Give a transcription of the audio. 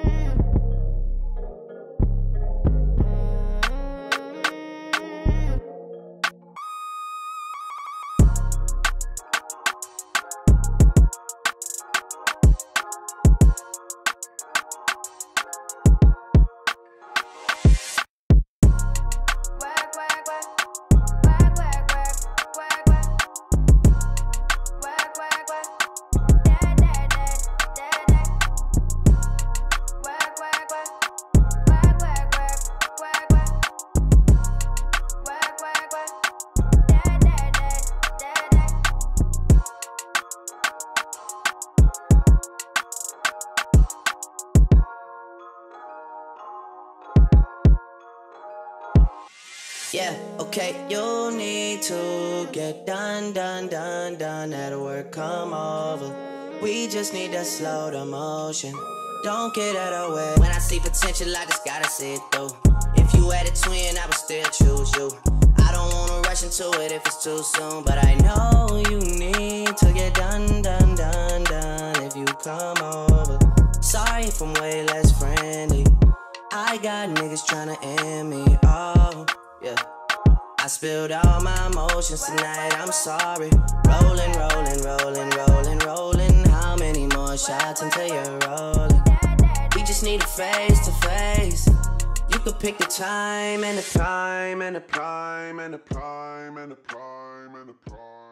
Yeah, okay, you need to get done at work, come over. We just need to slow the motion. Don't get out of the way. When I see potential, I just gotta see it through. If you had a twin, I would still choose you. I don't wanna rush into it if it's too soon, but I know you need to get done if you come over. Sorry if I'm way less friendly. I got niggas tryna end me, oh, yeah. I spilled all my emotions tonight, I'm sorry. Rolling, rolling, rolling, rolling, rolling. How many more shots until you're rolling? We just need a face to face. You could pick the time and the prime and the prime and the prime and the prime and the prime.